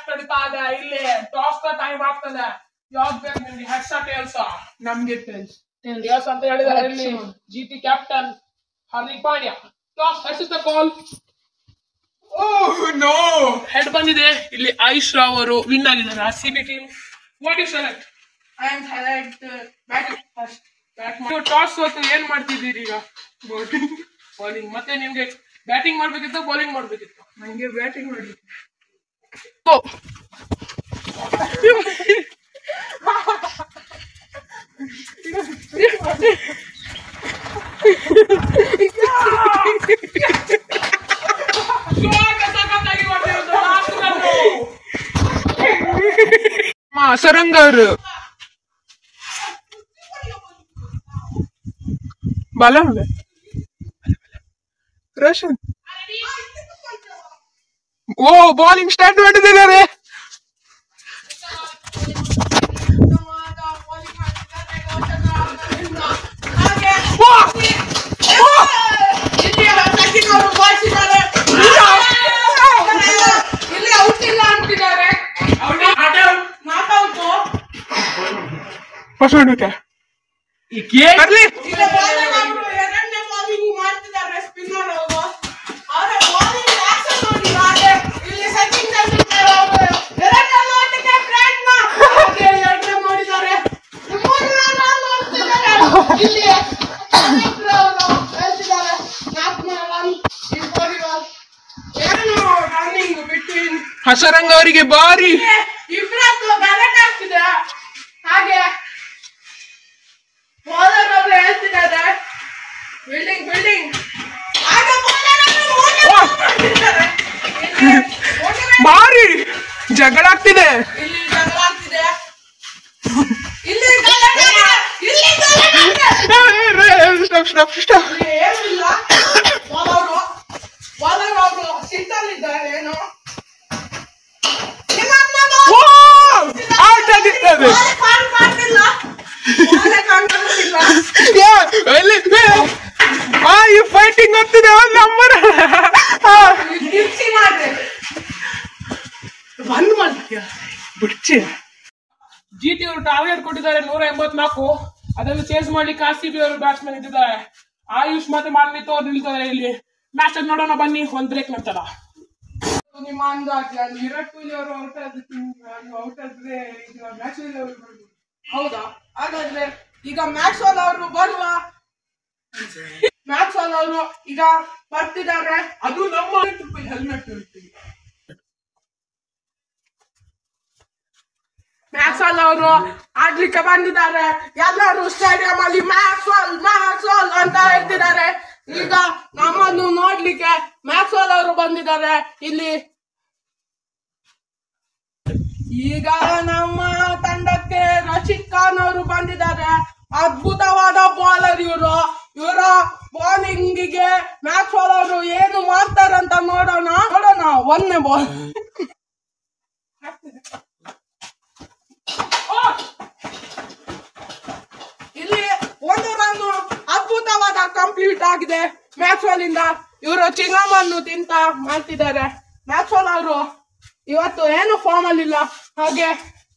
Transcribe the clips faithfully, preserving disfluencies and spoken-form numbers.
ನಡೀತಾ ಇದೆ ಇಲ್ಲಿ ಟಾಸ್ ಟೈಮ್ ಆಗ್ತದೆ ಯಾವ್ದು ಬೇಕು ನಿಮ್ಗೆ ಹೆಡ್ಸ ಟೇಲ್ಸ ನಮ್ಗೆ ಟೇಲ್ಸ್ ಟೇಲ್ಸ್ ಅಂತ ಹೇಳಿದಾರೆ ಇಲ್ಲಿ G T captain Hardik Pandya toss heads the call oh no head ಬಂದಿದೆ ಇಲ್ಲಿ ಆಯುಷ್ ರಾವ್ ಅವರು ವಿನ್ ಆಗಿದ್ದಾರೆ R C B team what you select I am select batting first bat ನೀವು ಟಾಸ್ ಸೋತು ಏನ್ ಮಾಡ್ತಿದ್ದೀರಿ ಈಗ ಬೌಲಿಂಗ್ ಬೌಲಿಂಗ್ ಮತ್ತೆ ನಿಮ್ಗೆ ಬ್ಯಾಟಿಂಗ್ ಮಾಡ್ಬೇಕಿತ್ತು ಬೌಲಿಂಗ್ ಮಾಡ್ಬೇಕಿತ್ತು ನಂಗೆ ಬ್ಯಾಟಿಂಗ್ ಮಾಡ್ಬೇಕು ಸರಂಗ ಅವರು ಬಲ ರೋಷನ್ ಓ ಬೌಲಿಂಗ್ ಸ್ಟಾರ್ಟ್ ಮಾಡಿದ್ದಾರೆ ಫಸ್ಟ್ ನೋಡ್ಬೇಕಾ ಹಸರಂಗ ಅವರಿಗೆ ಬಾರಿ ಆಗ್ತಿದೆ ಹಾಗೆ ಬೌಲರ್ ಅವರು ಹೇಳ್ತಿದ್ದಾರೆ ಬಿಲ್ಡಿಂಗ್ ಬಿಲ್ಡಿಂಗ್ ಬಾರಿ ಜಗಳ ಆಗ್ತಿದೆ ಇಲ್ಲಿ ಜಗಳ ಆಗ್ತಿದೆ ಇಲ್ಲಿ ಏನಿಲ್ಲ ಬೌಲರ್ ಬೌಲರ್ ಅವರು ಸಿಟ್ಟಲ್ಲಿದ್ದಾರೆ ಏನೋ ಔಟ್ ಆಗಿರ್ತದೆ ಫೈಟಿಂಗ್ ಆಗ್ತಿದೆ ನಂಬರ್ ಬಂದ್ ಮಾಡ್ತೀಯ ಬಿಡ್ಚಿ ಜಿ ಟಿ ಅವರು ಟಾರ್ಗೆಟ್ ಕೊಟ್ಟಿದ್ದಾರೆ ನೂರ ಎಂಬತ್ನಾಲ್ಕು ಅದನ್ನು ಚೇಂಜ್ ಮಾಡ್ಲಿಕ್ಕೆ ಆರ್ ಸಿ ಬಿ ಅವರು ಬ್ಯಾಟ್ಸ್ಮನ್ ಇದ್ದಿದ್ದಾರೆ ಆಯುಷ್ ಮತ್ತೆ ಮಾನ್ವಿತ್ ಅವ್ರು ನಿಲ್ತಾರೆ ಇಲ್ಲಿ ಮ್ಯಾಚ್ ನೋಡೋಣ ಬನ್ನಿ ಒಂದ್ ಬ್ರೇಕ್ ನಂತರ ನಿಮ್ಮ ಅಂದಾಜು ವಿರಾಟ್ ಕೊಹ್ಲಿ ಅವರು ಔಟ್ ಆದ್ರೆ ಔಟ್ ಆದ್ರೆ ಈಗ ಮ್ಯಾಚ್ ಅವರು ಹೌದಾ ಹಾಗಾದ್ರೆ ಈಗ ಮ್ಯಾಕ್ಸ್ ವಾಲ್ ಅವರು ಬರುವ ಮ್ಯಾಕ್ಸ್ ವಾಲ್ ಅವರು ಈಗ ಬರ್ತಿದ್ದಾರೆ ಅದು ನಮ್ಮ ಹೆಲ್ಮೆಟ್ ಮ್ಯಾಕ್ಸ್ ವಾಲ್ ಅವರು ಆಡ್ಲಿಕ್ಕೆ ಬಂದಿದ್ದಾರೆ ಎಲ್ಲರೂ ಸ್ಟೇಡಿಯಂ ಅಲ್ಲಿ ಮ್ಯಾಕ್ಸ್ ವಾಲ್ ಮ್ಯಾಕ್ಸ್ ವಾಲ್ ಅಂತ ಹೇಳ್ತಿದ್ದಾರೆ ಈಗ ನಮ್ಮನ್ನು ನೋಡ್ಲಿಕ್ಕೆ ಮ್ಯಾಕ್ಸ್ ವಾಲ್ ಅವರು ಬಂದಿದ್ದಾರೆ ಇಲ್ಲಿ ಈಗ ನಮ್ಮ ತಂಡಕ್ಕೆ ರಶೀದ್ ಖಾನ್ ಅವರು ಬಂದಿದ್ದಾರೆ ಅದ್ಭುತವಾದ ಬೌಲರ್ ಇವರು ಇವರ ಬೌಲಿಂಗಿಗೆ ಮ್ಯಾಕ್ಸ್ ವಾಲ್ ಅವರು ಏನು ಮಾಡ್ತಾರಂತ ನೋಡೋಣ ನೋಡೋಣ ಒಂದನೇ ಬಾಲ್ ಇಲ್ಲಿ ಒಂದು ರನ್ ಅದ್ಭುತವಾದ ಕಂಪ್ಲೀಟ್ ಆಗಿದೆ ಮ್ಯಾಕ್ಸ್ ವಾಲ್ ಇಂದ ಇವರು ಚಿಂಗಮನ್ನು ತಿಂತ ಮಾಡ್ತಿದ್ದಾರೆ ಮ್ಯಾಕ್ಸ್ ವಾಲ್ ಅವರು ಇವತ್ತು ಏನು ಫಾರ್ಮ್ ಅಲ್ಲಿ ಇಲ್ಲ ಹಾಗೆ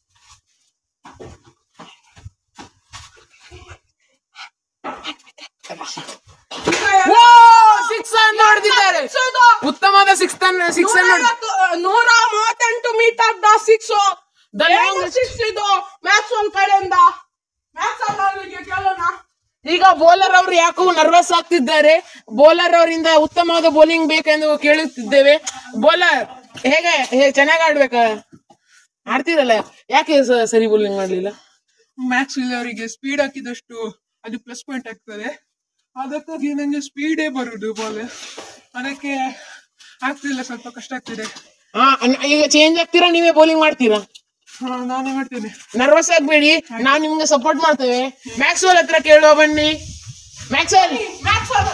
ಸಿಕ್ಸ್ ಹೊಡೆದಿದ್ದಾರೆ ಉತ್ತಮವಾದ ಸಿಕ್ಸ್ ಸಿಕ್ಸ್ ನೂರ ಮೂವತ್ತೆಂಟು ಮೀಟರ್ ದ ಸಿಕ್ಸ್ ಸಿಕ್ಸ್ ಇದು ಮ್ಯಾಕ್ಸ್ ವಾಲ್ ಕಡೆಯಿಂದ ಮ್ಯಾಕ್ಸ್ ವಾಲ್ ಅವರಿಗೆ ಕೇಳೋಣ ಈಗ ಬೌಲರ್ ಅವರು ಯಾಕೋ ನರ್ವಸ್ ಆಗ್ತಿದ್ದಾರೆ ಬೌಲರ್ ಅವರಿಂದ ಉತ್ತಮವಾದ ಬೌಲಿಂಗ್ ಬೇಕೆಂದು ಕೇಳುತ್ತಿದ್ದೇವೆ ಬೌಲರ್ ಹೇಗೆ ಚೆನ್ನಾಗಿ ಆಡ್ಬೇಕ ಆಡ್ತಿರಲ್ಲ ಯಾಕೆ ಸರಿ ಬೌಲಿಂಗ್ ಮಾಡ್ಲಿಲ್ಲ ಮ್ಯಾಕ್ಸ್ ವಾಲ್ ಅವರಿಗೆ ಸ್ಪೀಡ್ ಹಾಕಿದಷ್ಟು ಅದು ಪ್ಲಸ್ ಪಾಯಿಂಟ್ ಆಗ್ತದೆ ಅದಕ್ಕಾಗಿ ನಂಗೆ ಸ್ಪೀಡೇ ಬರುದು ಬಾಲ್ ಅದಕ್ಕೆ ಆಗ್ತಿಲ್ಲ ಸ್ವಲ್ಪ ಕಷ್ಟ ಆಗ್ತಿದೆ ಈಗ ಚೇಂಜ್ ಆಗ್ತೀರಾ ನೀವೇ ಬೌಲಿಂಗ್ ಮಾಡ್ತೀರಾ ಹಾ ನಾನೇ ಮಾಡ್ತೇನೆ ನರ್ವಸ್ ಆಗ್ಬೇಡಿ ನಾವು ನಿಮ್ಗೆ ಸಪೋರ್ಟ್ ಮಾಡ್ತೇವೆ ಮ್ಯಾಕ್ಸ್ ವಾಲ್ ಹತ್ರ ಕೇಳುವ ಬನ್ನಿ Max Wall Max Wall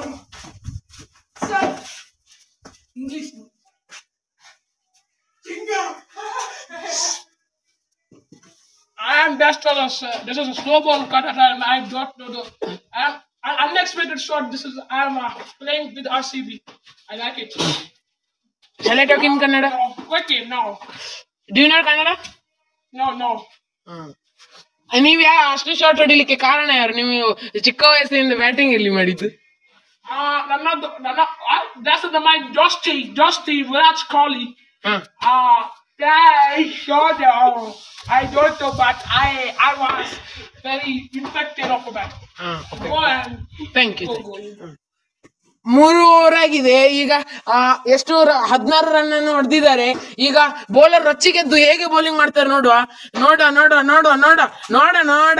English I am best of us. This is a slow ball cut and I don't know the I am an unexpected shot. This is I am uh, playing with R C B. I like it. Shall I talk in Kannada? Okay, no. Do you know Kannada? No, no. ನೀವು ಯಾ ಅಷ್ಟು short ಹೊಡಿಲಿಕ್ಕೆ ಕಾರಣ ಯಾರು? ನೀವು ಚಿಕ್ಕ ವಯಸ್ಸಿನಿಂದ batting ಇಲ್ಲಿ ಮಾಡಿದ್ದು? ನನ್ನದು ನನ್ನ that's the my Justy Justy Virat Kohli. Ah, yeah, sure. I don't know, but I I was very infected of that. Thank you. ಮೂರು ಓವರ್ ಆಗಿದೆ ಈಗ. ಎಷ್ಟು ಹದಿನಾರು ರನ್ ಅನ್ನು ಹೊಡೆದಿದ್ದಾರೆ. ಈಗ ಬೌಲರ್ ರೊಚ್ಚಿಗೆದ್ದು ಹೇಗೆ ಬೌಲಿಂಗ್ ಮಾಡ್ತಾರೆ ನೋಡುವ ನೋಡ ನೋಡ ನೋಡುವ ನೋಡ ನೋಡ ನೋಡ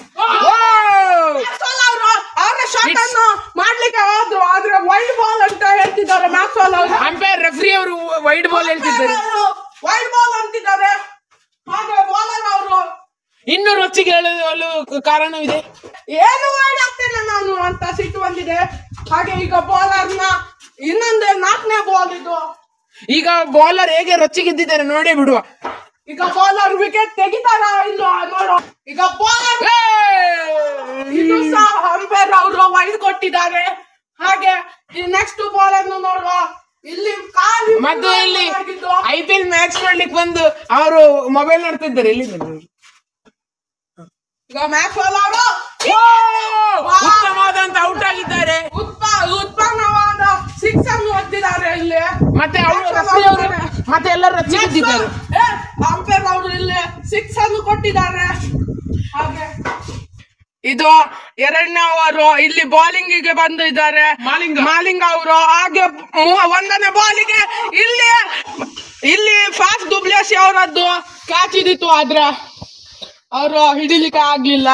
ಮಾಡ್ಲಿಕ್ಕೆ ಹೋದ್ರು ಆದ್ರೆ ವೈಡ್ ಬಾಲ್ ಅಂತ ಹೇಳ್ತಿದ್ದಾರೆ. ಅಂಪೈರ್ ರೆಫ್ರಿ ಅವರು ವೈಡ್ ಬಾಲ್ ಹೇಳ್ತಿದ್ದಾರೆ, ವೈಡ್ ಬಾಲ್ ಅಂತಿದ್ದಾರೆ. ಹಾಗೆ ಬೌಲರ್ ಅವರು ಇನ್ನು ರೊಚ್ಚಿಗೆ ಹೇಳಲು ಕಾರಣವಿದೆ. ಏನು ವೈಡ್ ಆಗ್ತೇನೆ ನಾನು ಅಂತ ಸಿಟ್ಟು ಬಂದಿದೆ. ಹಾಗೆ ಈಗ ಬೌಲರ್ನ ಇನ್ನೊಂದೇ ನಾಲ್ಕನೇ ಬಾಲ್ ಇದು. ಈಗ ಬೌಲರ್ ಹೇಗೆ ರೊಚ್ಚಿಗೆದ್ದಿದ್ದಾರೆ ನೋಡೇ ಬಿಡುವ. ಈಗ ಬೌಲರ್ ವಿಕೆಟ್ ತೆಗಿತಾರ ಇಲ್ಲ ನೋಡು. ಈಗ ಬೌಲರ್ ಇದು ಸಹ ಅಂಪೈರ್ ಅವರು ವೈಡ್ ಕೊಟ್ಟಿದ್ದಾರೆ. ಹಾಗೆ ನೆಕ್ಸ್ಟ್ ಬಾಲ್ ಅನ್ನು ನೋಡುವ. ಇಲ್ಲಿ ಮತ್ತು ಇಲ್ಲಿ ಐ ಪಿ ಎಲ್ ಮ್ಯಾಚ್ ನೋಡ್ಲಿಕ್ಕೆ ಬಂದು ಅವರು ಮೊಬೈಲ್ ನೋಡ್ತಿದ್ದಾರೆ. ಇಲ್ಲಿ ಈಗ ಮ್ಯಾಚ್ ಬಾಲ್ ಅವರು ಉತ್ತಮವಾದಂತ ಔಟ್ ಆಗಿದ್ದಾರೆ. ಉತ್ಪನ್ನವಾದ ಸಿಕ್ಸ್ ಅನ್ನು ಹೊತ್ತಿದ್ದಾರೆ ಇಲ್ಲಿ. ಮತ್ತೆ ಮತ್ತೆ ಎಲ್ಲರೂ ರಚಿಸಿದ್ದಾರೆ. ಅಂಪೈರ್ ಅವರು ಇಲ್ಲಿ ಸಿಕ್ಸ್ ಅನ್ನು ಕೊಟ್ಟಿದ್ದಾರೆ. ಹಾಗೆ ಇದು ಎರಡನೇ ಓವರ್. ಇಲ್ಲಿ ಬೌಲಿಂಗ್ ಗೆ ಬಂದಿದ್ದಾರೆ ಮಾಲಿಂಗ ಮಾಲಿಂಗ ಅವರು. ಹಾಗೆ ಒಂದನೇ ಬಾಲಿಗೆ ಇಲ್ಲಿ ಇಲ್ಲಿ ಫಾಸ್ಟ್ ದುಬ್ಲೇಸಿ ಅವರದ್ದು ಕ್ಯಾಚ್ ಇದಿತ್ತು ಆದ್ರೆ ಅವರು ಹಿಡಿಲಿಕ್ಕೆ ಆಗ್ಲಿಲ್ಲ.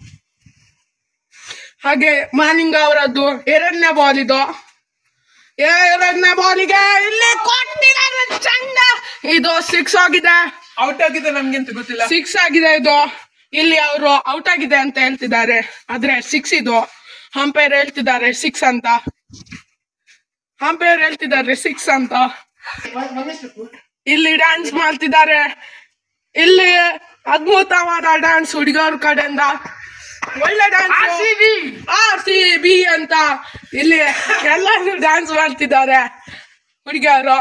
ಹಾಗೆ ಮಾಲಿಂಗ ಅವರದ್ದು ಎರಡನೇ ಬಾಲ್ ಇದು. ಎರಡನೇ ಬಾಲಿಗೆ ಇಲ್ಲಿ ಕೊಟ್ಟಿದ್ದಾರೆ ಚಂದ. ಇದು ಸಿಕ್ಸ್ ಆಗಿದೆ. ಔಟ್ ಆಗಿದೆ ನಮ್ಗೆಂತ ಗೊತ್ತಿಲ್ಲ. ಸಿಕ್ಸ್ ಆಗಿದೆ ಇದು. ಇಲ್ಲಿ ಅವರು ಔಟ್ ಆಗಿದೆ ಅಂತ ಹೇಳ್ತಿದ್ದಾರೆ ಆದ್ರೆ ಸಿಕ್ಸ್ ಇದು. ಅಂಪೈರ್ ಹೇಳ್ತಿದ್ದಾರೆ ಸಿಕ್ಸ್ ಅಂತ. ಅಂಪೈರ್ ಹೇಳ್ತಿದ್ದಾರೆ ಸಿಕ್ಸ್ ಅಂತ. ಇಲ್ಲಿ ಡ್ಯಾನ್ಸ್ ಮಾಡ್ತಿದ್ದಾರೆ. ಇಲ್ಲಿ ಅದ್ಭುತವಾದ ಡ್ಯಾನ್ಸ್ ಹುಡುಗರ ಕಡೆಯಿಂದ. ಒಳ್ಳೆ ಡ್ಯಾನ್ಸ್ ಆರ್ ಸಿ ಬಿ ಅಂತ ಇಲ್ಲಿ ಎಲ್ಲರೂ ಡ್ಯಾನ್ಸ್ ಮಾಡ್ತಿದ್ದಾರೆ ಹುಡುಗಿಯರು.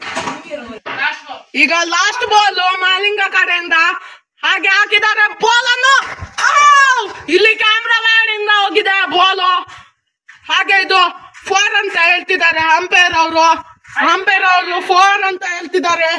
ಈಗ ಲಾಸ್ಟ್ ಬಾಲ್ ಮಾಲಿಂಗ ಕಡೆಯಿಂದ ಹಾಗೆ ಹಾಕಿದ್ದಾರೆ ಬಾಲ್ ಅನ್ನು. ಇಲ್ಲಿ ಕ್ಯಾಮ್ರಾ ಮ್ಯಾನಿಂದ ಹೋಗಿದೆ ಬಾಲು. ಹಾಗೆ ಇದು ಫೋರ್ ಅಂತ ಹೇಳ್ತಿದ್ದಾರೆ ಅಂಪೈರ್ ಅವರು. ಅಂಪೈರ್ ಅವರು ಫೋರ್ ಅಂತ ಹೇಳ್ತಿದ್ದಾರೆ.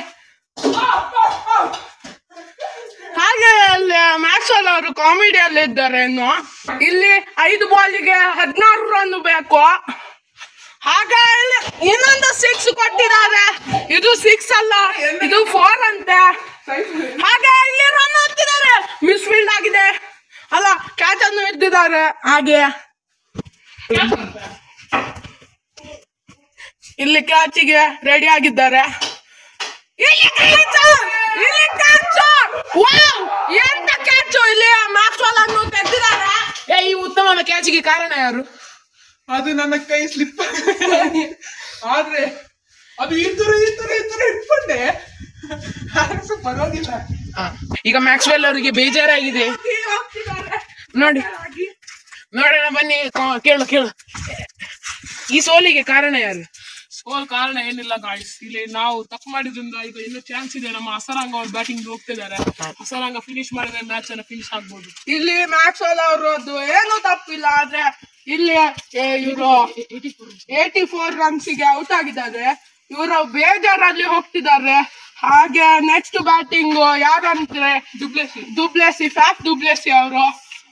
ಹಾಗೆ ಅಲ್ಲಿ ಮ್ಯಾಕ್ಸ್ವೆಲ್ ಅವರು ಕಾಮಿಡಿಯಲ್ಲಿ ಇದ್ದಾರೆ. ಇನ್ನು ಇಲ್ಲಿ ಐದು ಬಾಲಿಗೆ ಹದಿನಾರು ರನ್ ಬೇಕು. ಹಾಗೆ ಇಲ್ಲಿ ಇನ್ನೊಂದು ಸಿಕ್ಸ್ ಕೊಟ್ಟಿದ್ದಾರೆ. ಇದು ಸಿಕ್ಸ್ ಅಲ್ಲ, ಇದು ಫೋರ್ ಅಂತೆ. ಹಾಗೆ ಇಲ್ಲಿ ರನ್ ಹಾಕ್ತಿದ್ದಾರೆ. ಮಿಸ್ ಫೀಲ್ಡ್ ಆಗಿದೆ ಅಲ್ಲ, ಕ್ಯಾಚ್ ಅನ್ನು ಹಿಡಿದಿದ್ದಾರೆ. ಹಾಗೆ ಇಲ್ಲಿ ಕ್ಯಾಚಿಗೆ ರೆಡಿ ಆಗಿದ್ದಾರೆ. ಎಂತ ಕ್ಯಾಚು ಇಲ್ಲಿ ಮ್ಯಾಕ್ಸ್ವೆಲ್ ಅನ್ನು ತೆಗೆದಿದ್ದಾರೆ. ಈ ಉತ್ತಮವಾದ ಕ್ಯಾಚಿಗೆ ಕಾರಣ ಯಾರು? ಅದು ನನ್ನ ಕೈ ಸ್ಲಿಪ್ ಆದ್ರೆ ಅದು ಇದ್ದರು ಇದ್ದರು ಇದ್ದರು ಇಟ್ಕೊಂಡೆ ಪರವಾಗಿಲ್ಲ. ಈಗ ಮ್ಯಾಕ್ಸ್ವೆಲ್ ಅವರಿಗೆ ಬೇಜಾರಾಗಿದೆ ನೋಡಿ. ನೋಡೋಣ ಬನ್ನಿ, ಕೇಳು ಕೇಳು ಈ ಸೋಲಿಗೆ ಕಾರಣ ಯಾರು? ಸೋಲ್ ಕಾರಣ ಏನಿಲ್ಲ ಗಾಯ್ಸ್. ಇಲ್ಲಿ ನಾವು ತಪ್ಪು ಮಾಡಿದ್ರಿಂದ ಈಗ ಇನ್ನೂ ಚಾನ್ಸ್ ಇದೆ. ನಮ್ಮ ಹಸರಂಗ ಅವ್ರು ಬ್ಯಾಟಿಂಗ್ ಹೋಗ್ತಿದ್ದಾರೆ. ಹಸರಂಗ ಫಿನಿಶ್ ಮಾಡಿದ್ರೆ ಮ್ಯಾಚ್ ಅನ್ನ ಫಿನಿಶ್ ಆಗ್ಬೋದು. ಇಲ್ಲಿ ಮ್ಯಾಕ್ಸ್ವೆಲ್ ಅವರದ್ದು ಏನು ತಪ್ಪಿಲ್ಲ ಆದ್ರೆ ಇಲ್ಲಿ ಇವರು ಏಟಿ ಫೋರ್ ರನ್ಸಿಗೆ ಔಟ್ ಆಗಿದ್ದಾರೆ. ಇವರು ಬೇಜಾರಲ್ಲಿ ಹೋಗ್ತಿದ್ದಾರೆ. ಹಾಗೆ ನೆಕ್ಸ್ಟ್ ಬ್ಯಾಟಿಂಗ್ ಯಾರಂದ್ರೆ ಡುಬ್ಲೆಸಿ ಡುಬ್ಲೆಸಿ ಫ್ಯಾಫ್ ಡುಬ್ಲೆಸಿ ಅವರು.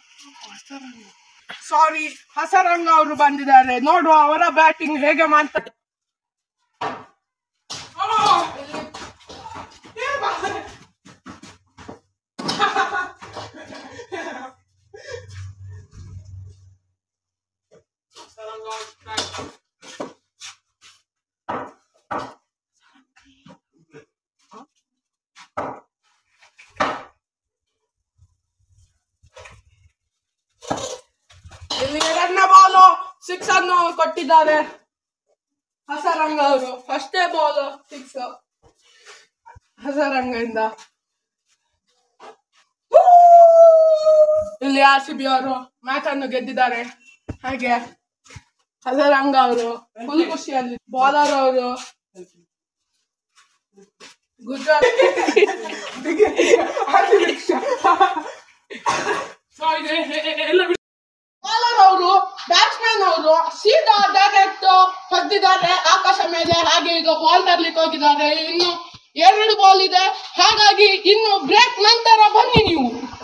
ಸಾರಿ, ಹಸರಂಗ ಅವರು ಬಂದಿದ್ದಾರೆ. ನೋಡುವ ಅವರ ಬ್ಯಾಟಿಂಗ್ ಹೇಗೆ ಮಾಡ್ತಾರೆ. ಇಲ್ಲಿ ಎರಡನೇ ಬಾಲು ಸಿಕ್ಸ್ ಅನ್ನು ಕೊಟ್ಟಿದ್ದಾರೆ ಹಸರಂಗ ಅವರು. ಫಸ್ಟೇ ಬಾಲ್ ಸಿಕ್ಸ್ ಹಸರಂಗದಿಂದ. ಇಲ್ಲಿ ಆರ್ ಸಿ ಬಿ ಅವರು ಮ್ಯಾಚ್ ಅನ್ನು ಗೆದ್ದಿದ್ದಾರೆ. ಹಾಗೆ ಹಸರಂಗ ಅವರು ಫುಲ್ ಖುಷಿಯಲ್ಲಿ. ಬಾಲರ್ ಅವರು ಗುಜರಾತ್ ಸೊ ಇದು ಎಲ್ಲ ಬಾಲರ್ ಅವರು ಬ್ಯಾಟ್ಸ್ಮನ್ ಅವರು ಸೀದಾ ಡೈರೆಕ್ಟ್ ಹೊಡೆದಿದ್ದಾರೆ ಆಕಾಶ ಮೇಲೆ. ಹಾಗೆ ಈಗ ಬಾಲ್ ತರ್ಲಿಕ್ಕೆ ಹೋಗಿದ್ದಾರೆ. ಇನ್ನು ಎರಡು ಬಾಲ್ ಇದೆ, ಹಾಗಾಗಿ ಇನ್ನು ಬ್ರೇಕ್ ನಂತರ ಬನ್ನಿ ನೀವು.